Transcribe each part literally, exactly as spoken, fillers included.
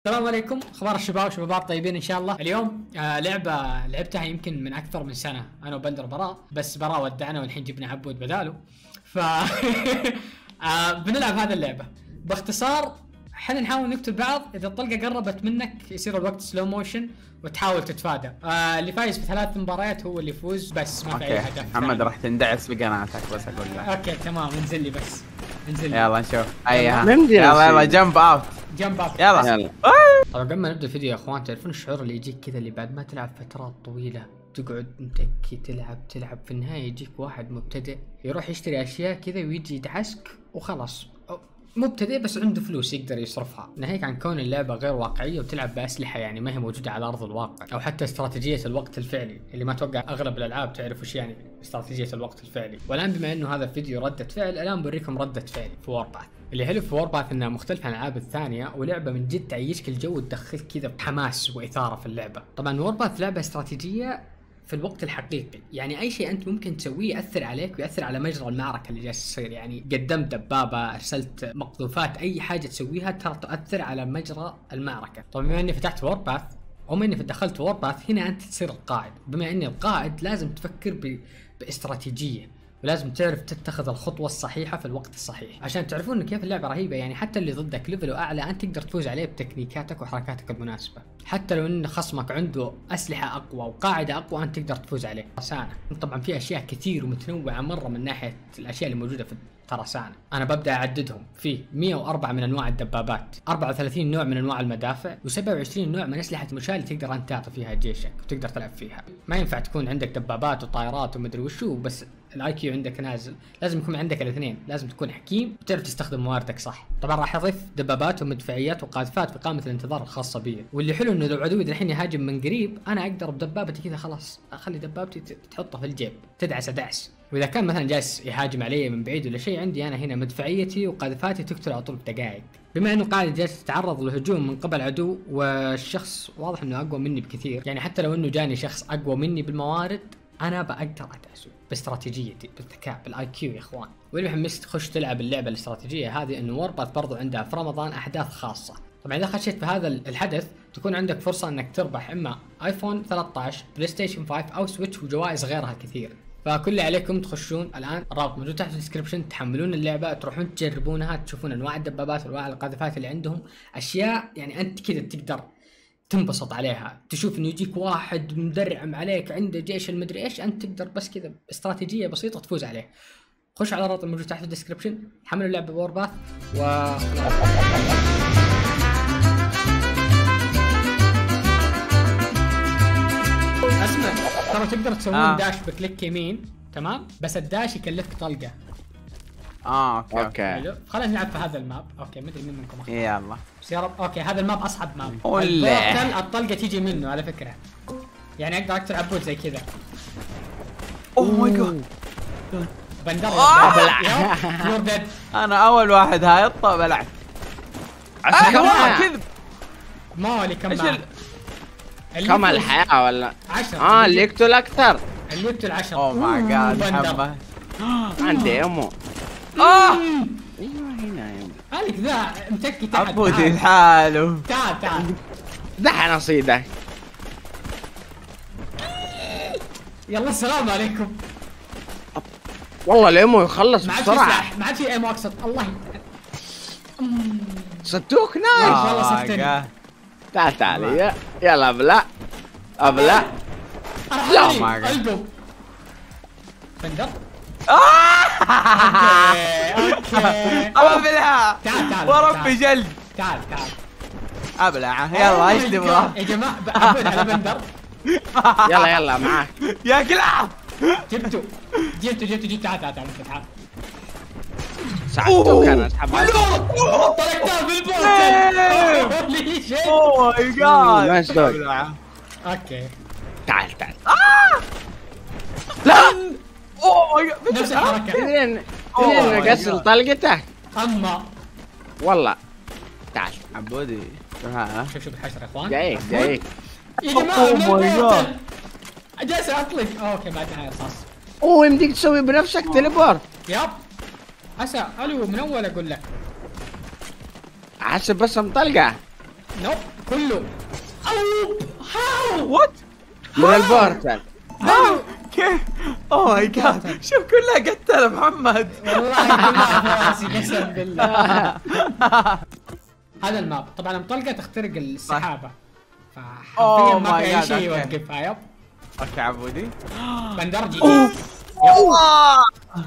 السلام عليكم، اخبار الشباب وشباب طيبين ان شاء الله. اليوم آه لعبه لعبتها يمكن من اكثر من سنه انا وبندر براء، بس براء ودعنا والحين جبنا عبود بداله. ف آه بنلعب هذه اللعبه باختصار. احنا نحاول نقتل بعض، اذا الطلقه قربت منك يصير الوقت سلو موشن وتحاول تتفادى. آه اللي فايز في ثلاث مباريات هو اللي يفوز، بس ما في اي هدف. محمد راح تندعس بقناتك بس اقول لك. اوكي تمام، انزل لي بس انزل لي. يلا نشوف. ايها يلا يلا جمب اوت جمب اوت يلا يلا. طبعا قبل ما نبدا الفيديو يا اخوان، تعرفون الشعور اللي يجيك كذا اللي بعد ما تلعب فترات طويله تقعد متكي تلعب تلعب في النهايه يجيك واحد مبتدئ يروح يشتري اشياء كذا ويجي يدعسك وخلاص. مبتدئ بس عنده فلوس يقدر يصرفها، ناهيك عن كون اللعبه غير واقعيه وتلعب باسلحه يعني ما هي موجوده على ارض الواقع، او حتى استراتيجيه الوقت الفعلي اللي ما اتوقع اغلب الالعاب تعرف وش يعني استراتيجيه الوقت الفعلي. والان بما انه هذا فيديو رده فعل، الان بوريكم رده فعلي في وورباث. اللي حلو في وورباث انها مختلفه عن الالعاب الثانيه، ولعبه من جد تعيشك الجو وتدخلك كذا بحماس واثاره في اللعبه. طبعا وورباث لعبه استراتيجيه في الوقت الحقيقي، يعني اي شيء انت ممكن تسويه ياثر عليك وياثر على مجرى المعركه اللي جالس تصير. يعني قدمت دبابه، ارسلت مقذوفات، اي حاجه تسويها ترى تؤثر على مجرى المعركه. طبعا بما اني فتحت وورباث وما اني دخلت وورباث، هنا انت تصير القائد. بما اني القائد لازم تفكر ب... باستراتيجيه، ولازم تعرف تتخذ الخطوة الصحيحة في الوقت الصحيح عشان تعرفون كيف اللعبة رهيبة. يعني حتى اللي ضدك ليفله أعلى أنت تقدر تفوز عليه بتكنيكاتك وحركاتك المناسبة، حتى لو أن خصمك عنده أسلحة أقوى وقاعدة أقوى أنت تقدر تفوز عليه. ترسانة طبعا في أشياء كثير ومتنوعة مرة من ناحية الأشياء اللي موجودة في ترسانة. أنا ببدأ أعددهم في مئة وأربعة من أنواع الدبابات، أربعة وثلاثين نوع من أنواع المدافع، وسبعة وعشرين نوع من أسلحة المشاة اللي تقدر أنت تعطي فيها جيشك وتقدر تلعب فيها. ما ينفع تكون عندك دبابات وطائرات ومدري وشو بس الاي كيو عندك نازل، لازم يكون عندك الاثنين، لازم تكون حكيم وتعرف تستخدم مواردك صح. طبعا راح اضيف دبابات ومدفعيات وقاذفات في قائمه الانتظار الخاصه بي، واللي حلو انه لو عدوي الحين يهاجم من قريب انا اقدر بدبابتي كذا خلاص اخلي دبابتي تحطها في الجيب تدعس دعس. واذا كان مثلا جالس يهاجم علي من بعيد ولا شيء، عندي انا هنا مدفعيتي وقاذفاتي تقتل على طول بدقائق. بما انه قاعد جالس تتعرض لهجوم من قبل عدو والشخص واضح انه اقوى مني بكثير، يعني حتى لو انه جاني شخص اقوى مني بالموارد انا بقدر ادعسه باستراتيجيتي بالذكاء بالاي كيو يا اخوان. واللي محمس تخش تلعب اللعبه الاستراتيجيه هذه انه وورباث برضو عندها في رمضان احداث خاصه. طبعا اذا خشيت في هذا الحدث تكون عندك فرصه انك تربح اما ايفون ثلاثة عشر، بلاي ستيشن خمسة او سويتش وجوائز غيرها كثير. فكل اللي عليكم تخشون الان، الرابط موجود تحت في الديسكربشن، تحملون اللعبه تروحون تجربونها، تشوفون انواع الدبابات وانواع القاذفات اللي عندهم، اشياء يعني انت كذا تقدر تنبسط عليها. تشوف انه يجيك واحد مدرعم عليك عنده جيش المدري ايش، انت تقدر بس كذا استراتيجيه بسيطه تفوز عليه. خش على الرابط الموجود تحت في الديسكربشن، حملوا اللعبه وورباث و اسمع ترى تقدر تسوون آه. داش بكليك يمين تمام، بس الداش يكلفك طلقه. اه اوكي اوكي خلينا نلعب في هذا الماب. اوكي مدري مين منكم اخذ. يلا بس يا رب. اوكي هذا الماب اصعب ماب. البورتل الطلقه تيجي منه على فكره، يعني اقدر اقتل عبود زي كذا. اوه ماي جاد بندر يور ديد. انا اول واحد هاي الطا بلعت عشرة كذب. ما هو اللي كم معه كم الحياة ولا عشرة؟ اه اللي يقتل اكثر، اللي يقتل عشرة. اوه ماي جاد محمد عندي امو. اه ايوه هنا هذيك ذا متكي تحت. عبودي لحاله. تعال تعال دحين اصيدك. يلا السلام عليكم. والله الامو يخلص بسرعة. ما عاد في ايمو اقصد. الله صدوك نايس. والله صدتني. تعال تعال يلا ابلع ابلع. لا ما قلبه بندر. اوكي اوكي ابلع. تعال تعال وربي جلد. تعال تعال ابلع. يلا ايش تبغى يا جماعه؟ عبود على بندر. يلا يلا معاك يا كلاب. جبته جبته جبته جبته. تعال تعال تعال تعال. ساعدتك انا اسحب. طلقتها بالبورتل. اوه ماي جاد. نايس دوغ. اوكي تعال تعال. لا اوه ماي جاد نفس الحركه. تدرين تدرين اقسل طلقته اما والله. تعال عبودي شوف شوف الحشره يا اخوان. جايك جايك يا جماعه من البورتل جالس اطلق. اوكي بعد نهايه رصاص. اوه يمديك تسوي بنفسك تليبورت. يب عسى الو من اول اقول لك. حسب بس مطلقه. نوب كله. اوب هاو وات من البورتال. ها كيف؟ اوه ماي جاد شوف كلها قتله محمد. والله كلها فراسي قسم بالله. هذا الماب طبعا المطلقه تخترق السحابه فحرفيا Oh ما my في اي God, شيء okay. يوقفها. يب اوكي عبودي. بندر جي أوه. يب. الله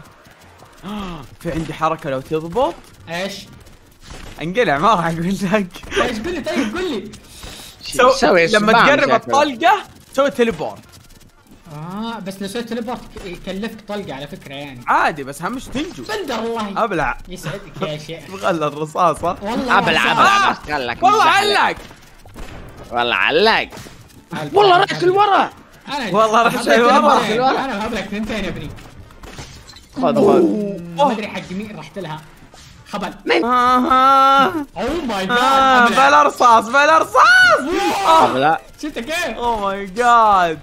في عندي حركه لو تضبط ايش؟ انقلع ما راح اقول لك. ايش قل لي طيب قل لي. سو... سوي لما سبام تقرب شكله. الطلقه سوي تليبورت اه بس لو سويت تليبورت يكلفك طلقه على فكره يعني. عادي بس اهم شيء تنجو. بندر الله ابلع يسعدك يا شيخ. تبغى الرصاصه والله ابلع ما ابلع صار. بس خلك والله مزحلق. علق. والله علق. هل- والله رحت لورا. انا والله رحت هبلك لورا. ثنتين. انا هبلك ثنتين يا ابني. خذ خذ. ما ادري حق مين رحت لها. خبل. آه. اوه ماي آه. جاد. بلا رصاص بلا رصاص. ابلع. شفت كيف؟ اوه ماي جاد.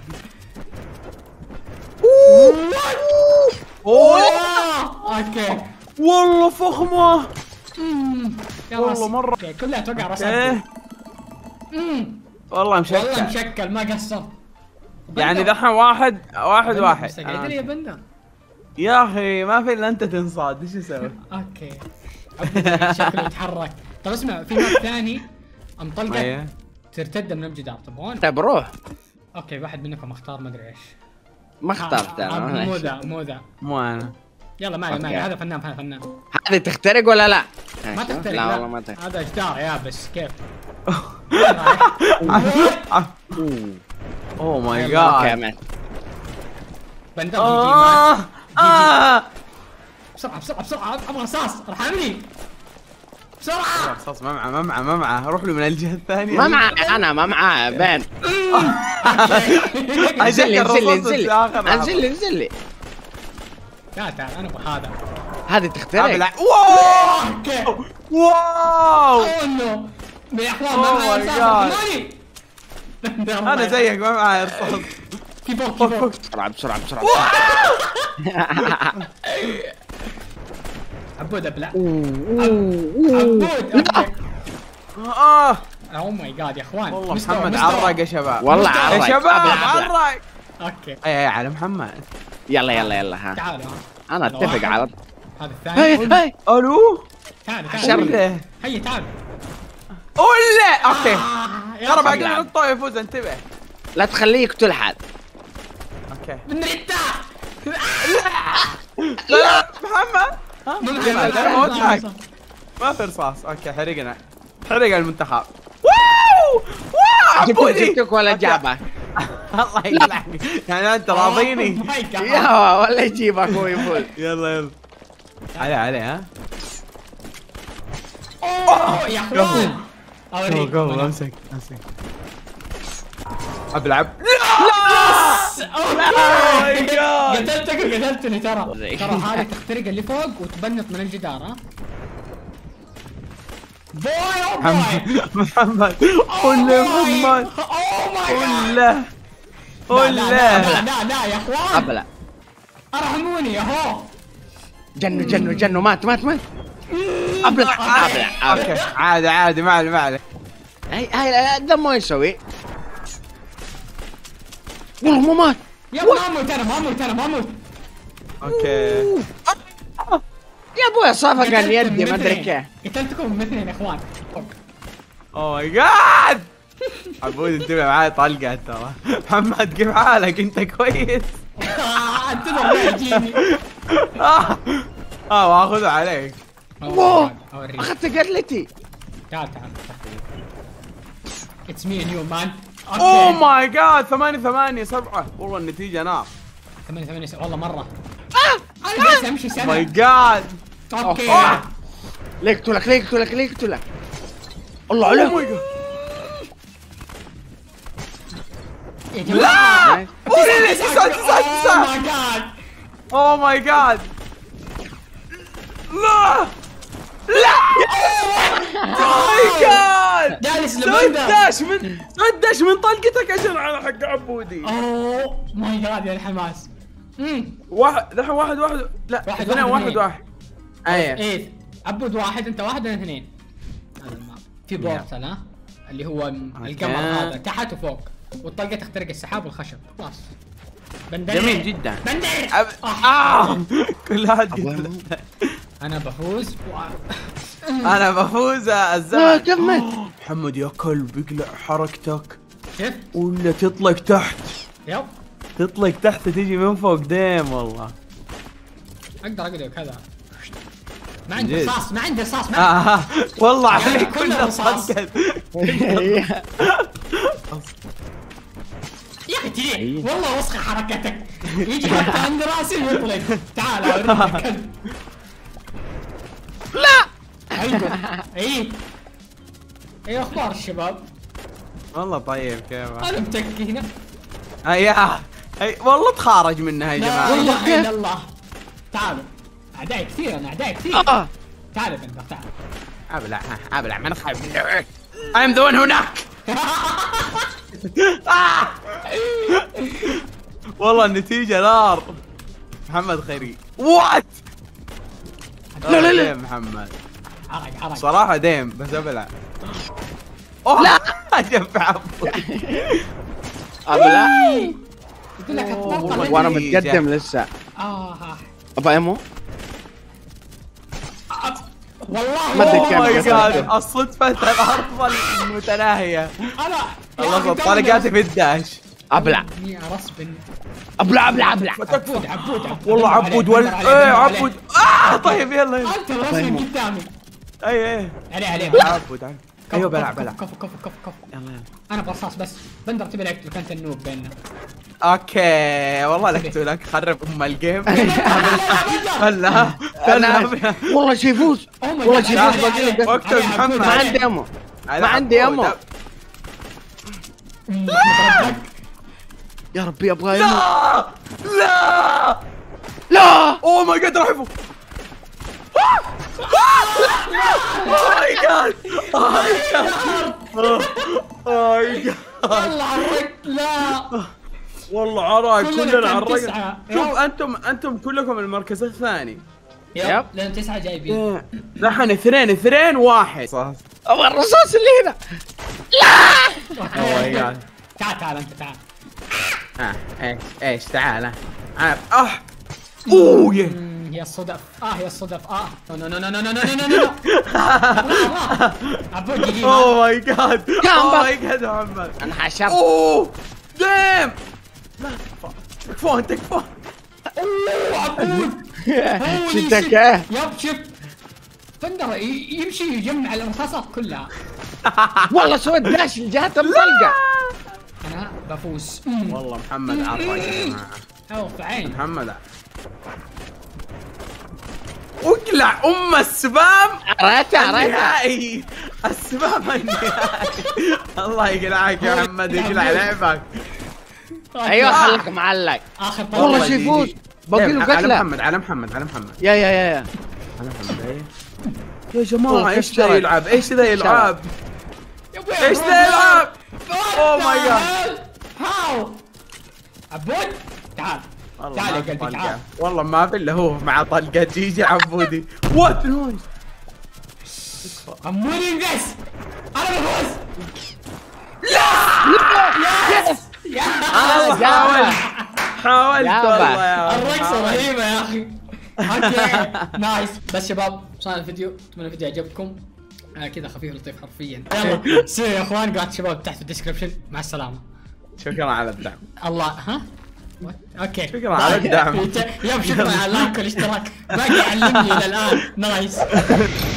اوه اوه اوكي. والله فخمه. أمم. يا والله راسي. مرة. أوكي، كلها توقع راسك. ايه امم والله والله مشكل. مشكل ما قصر. يعني دحين واحد واحد بندر واحد مستقعد لي آه. يا بندر. يا اخي ما في الا انت تنصاد ايش اسوي؟ اوكي. عبد شكله يتحرك. طب اسمع في ماب ثاني انطلقت ايه ترتد من الجدار تبغون؟ طيب روح. اوكي واحد منكم اختار ما ادري ايش. ما اخترت آه، آه، مو انا. ذا مو ذا. مو انا. يلا ما عليه ما عليه أوكي. هذا فنان هذا فنان. هذه تخترق ولا لا؟ ما تخترق لا والله ما تخترق. هذا جدار يا بس كيف؟ اوه ماي اوكي جاد. مان. بندر جي جي مان. آه. آه. بسرعة بسرعة بسرعة ابغى رصاص ارحمني بسرعة. رصاص ما معه ما معه ما معه روح له من الجهة الثانية. ما معي انا ما معي بين. أجل انزل لي انزل لي الرصاص انزل في آخر لي انزل لي انزل لي. تعال تعال انا ابغى هذا. هذه تخترق. أبلع. واو اوكي. واو اوه نو يا اخوان Oh ما معي my رصاص God. ارحموني. انا زيك ما معي رصاص. كي فوق كي فوق. بسرعة بسرعة بسرعة. عبود ابلع. أوه، عبود اوكي. اه اوه ماي جاد يا اخوان. والله مستوى- محمد مستوى. عرق يا شباب. والله مستوى. عرق. يا شباب أبلع، أبلع. عرق. اوكي اي اي على محمد. يلا يلا يلا ها. تعالوا ها. انا اتفق على. هذا هاي الثاني. هاي. الو تعالوا عشر. تعالوا. ولا هيا تعالوا. ولا اوكي آه، يا ترى أخي. بعدين الطايف يفوز انتبه. لا تخليه يقتل حد. اوكي من ريتا. لا لا محمد من لا، ريتا. لا، ما أضحك. ما في رصاص. اوكي حرقنا حرق المنتخب. واو واو جبتك عبودي جبتك ولا أوكي. جابك. الله يقلعك يعني انت راضيني. Oh my God. يا ولا يجيبك هو يفوز. يلا يلا علي علي ها. اوه يا اخوان. اوريك. جو جو امسك امسك ابلعب. اوكي. God. قتلتك وقتلتني ترى. زي. ترى هذه تخترق اللي فوق وتبنط من الجدار ها. بوي او بوي. محمد محمد قول له محمد اوه ماي قول جاد. له لا قول لا له. لا لا يا اخوان. ابلع. ارحموني يا هو. جنوا جنوا جنوا مات مات مات. ابلع ابلع ابلع. اوكي عادي عادي ما علي ما علي. هاي هاي ذا ما يسوي. والله ما مات. يا ما اموت انا ما اموت انا ما اموت. اوكي يا ابوي صافق قتلتكم يدي ما ادري مثلين. كيف. قتلتكم مثلين يا اخوان. اوه ماي جاد. عبود انتبه معاي طلقه ترى. محمد كيف حالك انت كويس؟ انتظر ما يجيني. اه اه واخذه عليك. واو اوريك. اخذت قتلتي. تعال تعال. اتس مي اند يو مان. اوه ماي جاد ثمانية ثمانية سبعة والله النتيجة نار. ثمانية ثمانية والله مرة. انا جالس امشي ماي سنة. جاد. اوكي. أوه. ليه يقتلك ليه يقتلك ليه يقتلك. الله اوه عليك. ماي جاد. يا جماعة. لا قولي لي تسعة تسعة اوه تسعة. ماي جاد. اوه ماي جاد. لا لا اوه ماي جاد. جالس سويت لبندر. داش من سويت داش من طلقتك عشان على حق عبودي. اوه ماي جاد يا الحماس. امم واحد دحين واحد واحد لا واحد، اثنين واحد، واحد اثنين. واحد. ايه ايه عبود واحد انت واحد انا اثنين. هذا الماب في بورتال ها. اللي هو القمر هذا تحت وفوق، والطلقه تخترق السحاب والخشب. خلاص بندر جميل جدا. بندر أب... آه. كل واحد قتل. انا بفوز و... انا بفوز لا الزمن. كمل. محمد يا كلب اقلع حركتك شفت؟ ولا تطلق تحت. يب تطلق تحت تجي من فوق ديم والله. اقدر اقدر كذا. ما عندي جد. رصاص ما عندي رصاص ما آه آه. والله يعني عليك كله كله رصاص. طلقت. يا اخي تجي والله وسخ حركتك. يجي حتى عند راسي ويطلق. تعال اوريك الكلب. لا ايوه اي ايه اخبار الشباب؟ والله طيب كيف. انا متكي هنا. اياه اي والله تخارج منها يا لا جماعه. اله الا الله. تعالوا اعدائي كثير، انا اعدائي كثير. آه. تعال يا بندر تعال. ابلع ابلع ما نخاف منه. I'm the one هناك. آه. والله النتيجة نار. محمد خيري. وات؟ لا لا لا. ديم محمد عرق عرق. صراحة ديم بس ابلع. أوه. لا جنب عبود. ابلع. قلت لك أوه، اتطلق وانا مني. متقدم لسه. اه ابا ايمو. والله ما أدري اوه كم ماي قتلت. جاد الصدفة الأفضل المتناهية. انا خلصت طلقاتي في الداش. ابلع اني ارسبن. ابلع ابلع ابلع. عبود عبود عبود. والله دمر عبود عليه، ولا دمر عليه، ايه دمر عبود. اه طيب يلا يلا. انت الرسم قدامي. اي اي عليه عليه. عبود عبود. ايوه بلع بلع. كفو كفو كفو كفو. يلا يلا. انا برصاص بس. بندر تبي لك كانت النوب بيننا. اوكي والله لك لك خرب ام الجيم. خلها انا خلها. والله شي يفوز. Oh my والله God. شي عليه، يفوز عليه، باقي له وقت قتل. محمد. ما عندي امو. ما عندي امو. يا ربي ابغى امو. لا لا لا اوه ماي جاد راح يفوق. اوه ماي جاد اوه ماي جاد اوه ماي جاد. والله عرقت لا. والله عراق كلنا كلنا كان عراق. تسعة. شوف انتم انتم كلكم المركز الثاني. يب لان تسعة جايبين. نحن اثنين اثنين واحد. ابغى الرصاص اللي هنا. اوه ماي جاد. تعال تعال انت تعال. اه ايش ايش تعال عارف اه اوه يا مم، هي الصدف اه هي الصدف اه نو نو نو نو نو نو نو نو نو. عبود جديد. اوه ماي جاد كم اوه بقى؟ ماي جاد محمد. انا حشرت. اوه ديم. لا تكفون انت تكفون. اوه عبود. شدك ايه. يب شوف بندر ي- يمشي يجمع الرصاصات كلها. والله سويت داش الجهات المطلقه. انا بفوز. والله محمد عطى يا جماعه. اوه في عين. محمد اقلع ام السبام عرفتها عرفتها. النهائي. السبام النهائي. الله يقلعك يا محمد يقلع لعبك. ايوه خليك معلق. اخر طلقة. والله والله شي يفوز. جي. باقي له على قتله. محمد على محمد على محمد يا يا يا يا. على محمد إيه. يا جماعه والله ايش كسرت. ذا يلعب ايش ذا يلعب يا أبوي ايش عبود. ذا يلعب. اوه my God. هاو عبود تعال والله تعال ما يا في قلبي طلقة. تعال. والله ما في الا هو مع طلقه جيجي عبودي. وات نويز. عمودي بس انا بفوز. والله حاولت حاولت يابا. والله يا الرقصة حاولت. رهيبة يا اخي. اوكي نايس. بس شباب وصلنا الفيديو، اتمنى الفيديو عجبكم. آه كذا خفيف لطيف حرفيا. يلا سي يا اخوان قاعد شباب تحت في الديسكربشن. مع السلامة. شكرا على الدعم. الله ها اوكي شكرا على الدعم. يب شكرا على اللايك والاشتراك. باقي يعلمني الى الان. نايس.